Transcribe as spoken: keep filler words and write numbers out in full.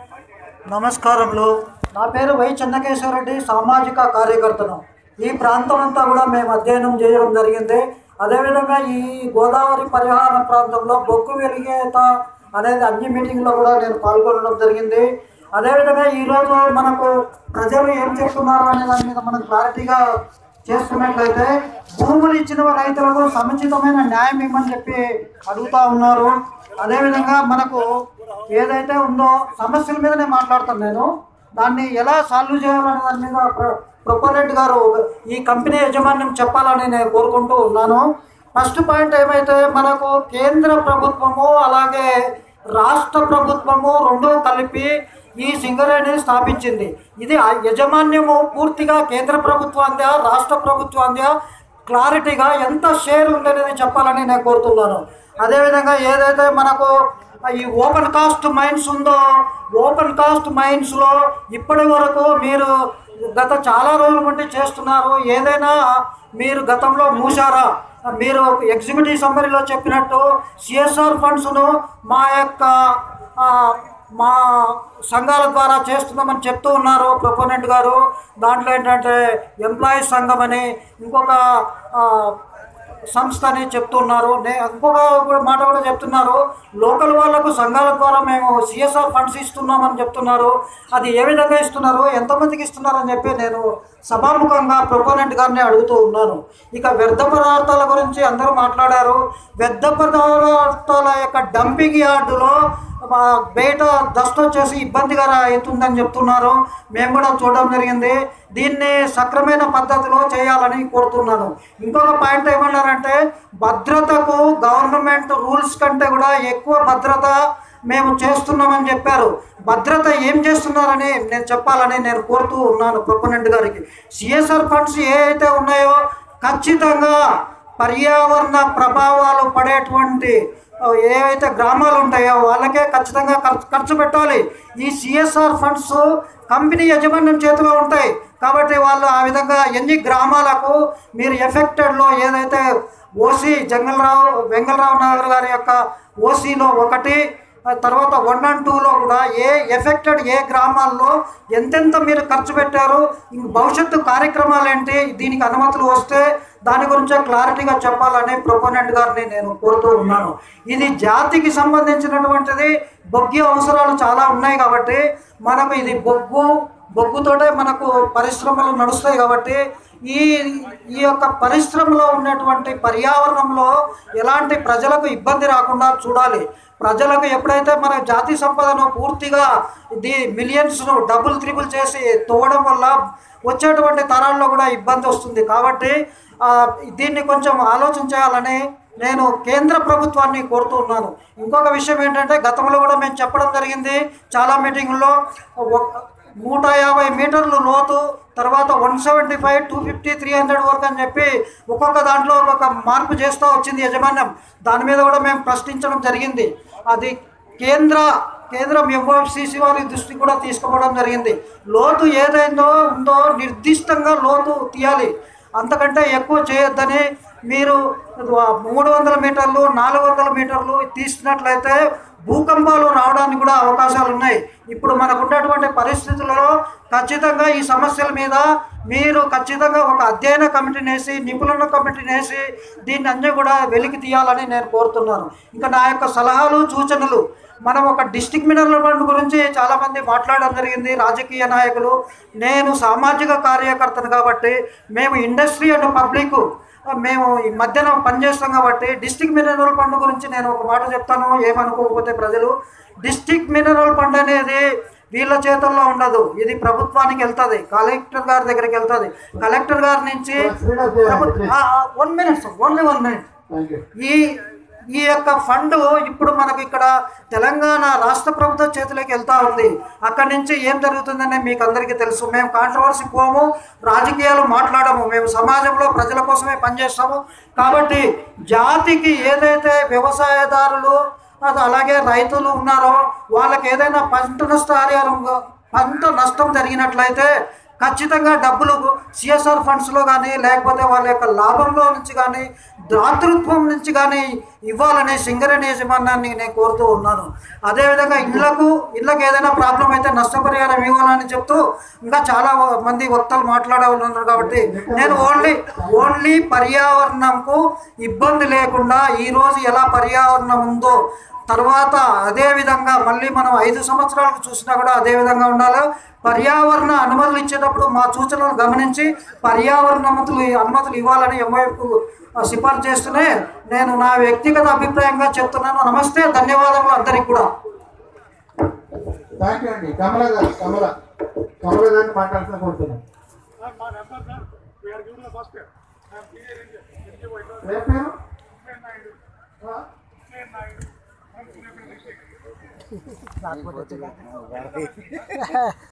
నమస్కారములు. నా పేరు వై చెన్నకేశ్వరరెడ్డి, సామాజిక కార్యకర్తను. ఈ ప్రాంతం అంతా కూడా మేము అధ్యయనం చేయడం జరిగింది. అదేవిధంగా ఈ గోదావరి పరిహార ప్రాంతంలో బొగ్గు వెలిగేత అనేది అన్ని మీటింగ్లో కూడా నేను పాల్గొనడం జరిగింది. అదేవిధంగా ఈరోజు మనకు ప్రజలు ఏం చెప్తున్నారు అనే దాని మీద మనకు క్లారిటీగా చేసుకున్నట్లయితే, భూములు ఇచ్చిన రైతులకు సముచితమైన న్యాయం ఇవ్వమని చెప్పి అడుగుతూ ఉన్నారు. అదేవిధంగా మనకు ఏదైతే ఉందో సమస్యల మీదనే మాట్లాడతాను నేను. దాన్ని ఎలా సాల్వ్ చేయాలనే దాని మీద ప్రొపోనెంట్ గారు ఈ కంపెనీ యాజమాన్యం చెప్పాలని నేను కోరుకుంటూ ఉన్నాను. ఫస్ట్ పాయింట్ ఏమైతే, మనకు కేంద్ర ప్రభుత్వము అలాగే రాష్ట్ర ప్రభుత్వము రెండు కలిపి ఈ సింగరేణిని స్థాపించింది. ఇది యాజమాన్యము పూర్తిగా కేంద్ర ప్రభుత్వాందా రాష్ట్ర ప్రభుత్వాందా క్లారిటీగా ఎంత షేర్ ఉందనేది చెప్పాలని నేను కోరుతున్నాను. అదేవిధంగా ఏదైతే మనకు ఈ ఓపెన్ కాస్ట్ మైన్స్ ఉందో, ఓపెన్ కాస్ట్ మైన్స్లో ఇప్పటి వరకు మీరు గత చాలా రోజుల నుండి చేస్తున్నారు. ఏదైనా మీరు గతంలో మూసారా? మీరు ఎగ్జిక్యూటివ్ సమ్మరీలో చెప్పినట్టు సిఎస్ఆర్ ఫండ్స్ను మా యొక్క మా సంఘాల ద్వారా చేస్తున్నామని చెప్తూ ఉన్నారు ప్రొపోనెంట్ గారు. దాంట్లో ఏంటంటే ఎంప్లాయీస్ సంఘం అని ఇంకొక సంస్థ అని చెప్తున్నారు. నే ఇంకొక మాట కూడా చెప్తున్నారు, లోకల్ వాళ్లకు సంఘాల ద్వారా మేము సిఎస్ఆర్ ఫండ్స్ ఇస్తున్నామని చెప్తున్నారు. అది ఏ విధంగా ఇస్తున్నారు, ఎంతమందికి ఇస్తున్నారు అని చెప్పి నేను సభాముఖంగా ప్రొపోనెంట్ గారిని అడుగుతూ ఉన్నాను. ఇక వ్యర్థ పదార్థాల గురించి అందరూ మాట్లాడారు. వ్యర్థ పదార్థాల యొక్క డంపింగ్ యార్డులో బయట డస్ట్ వచ్చేసి ఇబ్బందిగా అవుతుందని చెప్తున్నారు. మేము కూడా చూడడం జరిగింది. దీన్ని సక్రమైన పద్ధతిలో చేయాలని కోరుతున్నాను. ఇంకొక పాయింట్ ఏమన్నారంటే, భద్రతకు గవర్నమెంట్ రూల్స్ కంటే కూడా ఎక్కువ భద్రత మేము చేస్తున్నామని చెప్పారు. భద్రత ఏం చేస్తున్నారని నేను చెప్పాలని నేను కోరుతూ ఉన్నాను ప్రొపోనెంట్ గారికి. సిఎస్ఆర్ ఫండ్స్ ఏ అయితే ఉన్నాయో ఖచ్చితంగా పర్యావరణ ప్రభావాలు పడేటువంటి ఏవైతే గ్రామాలు ఉంటాయో వాళ్ళకే ఖచ్చితంగా ఖర్చు ఖర్చు పెట్టాలి. ఈ సిఎస్ఆర్ ఫండ్స్ కంపెనీ యాజమాన్యం చేతిలో ఉంటాయి కాబట్టి వాళ్ళు ఆ విధంగా ఎన్ని గ్రామాలకు మీరు ఎఫెక్టెడ్లో ఏదైతే ఓసీ జంగలరావు వెంగళరావు నగర్ గారి యొక్క ఓసీలో ఒకటి, తర్వాత వన్ అండ్ టూలో కూడా ఏ ఎఫెక్టెడ్ ఏ గ్రామాల్లో ఎంతెంత మీరు ఖర్చు పెట్టారు, ఇంక భవిష్యత్తు కార్యక్రమాలు ఏంటి, దీనికి అనుమతులు వస్తే దాని గురించే క్లారిటీగా చెప్పాలని ప్రొపోనెంట్ గారిని నేను కోరుతూ ఉన్నాను. ఇది జాతికి సంబంధించినటువంటిది. బొగ్గు అవసరాలు చాలా ఉన్నాయి కాబట్టి మనకు ఇది బొగ్గు బొగ్గుతోటే మనకు పరిశ్రమలు నడుస్తాయి కాబట్టి ఈ ఈ యొక్క పరిశ్రమలో ఉన్నటువంటి పర్యావరణంలో ఎలాంటి ప్రజలకు ఇబ్బంది రాకుండా చూడాలి. ప్రజలకు ఎప్పుడైతే మన జాతి సంపదను పూర్తిగా ఇది మిలియన్స్ను డబుల్ త్రిబుల్ చేసి తోవడం వల్ల వచ్చేటువంటి తరాల్లో కూడా ఇబ్బంది వస్తుంది. కాబట్టి దీన్ని కొంచెం ఆలోచన చేయాలని నేను కేంద్ర ప్రభుత్వాన్ని కోరుతున్నాను. ఇంకొక విషయం ఏంటంటే, గతంలో కూడా మేము చెప్పడం జరిగింది చాలా మీటింగుల్లో, నూట యాభై మీటర్లు లోతు, తర్వాత one seventy five two fifty three hundred వరకు అని చెప్పి ఒక్కొక్క దాంట్లో ఒక్కొక్క మార్పు చేస్తూ వచ్చింది యాజమాన్యం. దాని మీద కూడా మేము ప్రశ్నించడం జరిగింది. అది కేంద్ర కేంద్రం ఎంఓఎఫ్సిసి వారి దృష్టికి కూడా తీసుకుపోవడం జరిగింది. లోతు ఏదైందో ఉందో నిర్దిష్టంగా లోతు తీయాలి, అంతకంటే ఎక్కువ చేయొద్దని. మీరు మూడు వందల మీటర్లు నాలుగు వందల మీటర్లు తీసినట్లయితే భూకంపాలు రావడానికి కూడా అవకాశాలు ఉన్నాయి. ఇప్పుడు మనకు ఉన్నటువంటి పరిస్థితులలో ఖచ్చితంగా ఈ సమస్యల మీద మీరు ఖచ్చితంగా ఒక అధ్యయన కమిటీని వేసి నిపుణుల కమిటీని వేసి దీన్ని అన్నీ కూడా వెలికి తీయాలని నేను కోరుతున్నాను. ఇంకా నా యొక్క సలహాలు సూచనలు, మనం ఒక డిస్ట్రిక్ట్ మినరల్ ఫండ్ గురించి చాలామంది మాట్లాడడం జరిగింది రాజకీయ నాయకులు. నేను సామాజిక కార్యకర్తను కాబట్టి మేము ఇండస్ట్రీ అండ్ పబ్లిక్ మేము ఈ మధ్యన పనిచేస్తాం కాబట్టి డిస్ట్రిక్ట్ మినరల్ ఫండ్ గురించి నేను ఒక మాట చెప్తాను, ఏమనుకోకపోతే ప్రజలు. డిస్ట్రిక్ట్ మినరల్ ఫండ్ అనేది వీళ్ళ చేతుల్లో ఉండదు, ఇది ప్రభుత్వానికి వెళ్తుంది, కలెక్టర్ గారి దగ్గరికి వెళ్తుంది. కలెక్టర్ గారి నుంచి one minute only one minute ఈ ఈ యొక్క ఫండ్ ఇప్పుడు మనకు ఇక్కడ తెలంగాణ రాష్ట్ర ప్రభుత్వ చేతిలోకి వెళ్తూ ఉంది. అక్కడి నుంచి ఏం జరుగుతుందని మీకు అందరికీ తెలుసు. మేము కాంట్రవర్సీ పోము, రాజకీయాలు మాట్లాడము, మేము సమాజంలో ప్రజల కోసమే పనిచేస్తాము. కాబట్టి జాతికి ఏదైతే వ్యవసాయదారులు అలాగే రైతులు ఉన్నారో వాళ్ళకి ఏదైనా పంట నష్టపరిహారం పంట నష్టం జరిగినట్లయితే ఖచ్చితంగా డబ్బులు సిఎస్ఆర్ ఫండ్స్లో కానీ లేకపోతే వాళ్ళ యొక్క లాభంలో నుంచి కానీ దాతృత్వం నుంచి కానీ ఇవ్వాలనే సింగరేణి యజమాన్యాన్ని నేను కోరుతూ ఉన్నాను. అదేవిధంగా ఇళ్లకు ఇళ్ళకి ఏదైనా ప్రాబ్లం అయితే నష్టపరిహారం ఇవ్వాలని చెప్తూ ఇంకా చాలా మంది వక్తలు మాట్లాడే ఉన్నారు. కాబట్టి నేను ఓన్లీ ఓన్లీ పర్యావరణంకు ఇబ్బంది లేకుండా ఈరోజు ఎలా పర్యావరణం ఉందో తర్వాత అదే విధంగా మళ్ళీ మనం ఐదు సంవత్సరాలకు చూసినా కూడా అదే విధంగా ఉండాలి. పర్యావరణ అనుమతులు ఇచ్చేటప్పుడు మా సూచనలు గమనించి పర్యావరణ అనుమతులు అనుమతులు ఇవ్వాలని ఎంవైపు సిఫార్సు చేస్తూనే నేను నా వ్యక్తిగత అభిప్రాయంగా చెప్తున్నాను. నమస్తే, ధన్యవాదములు అందరికి కూడా. థ్యాంక్ యూ అండి. కమల గారు కమల కమల గారిని మాట్లాడుతూ కోరుతున్నాను. ఏ పేరు?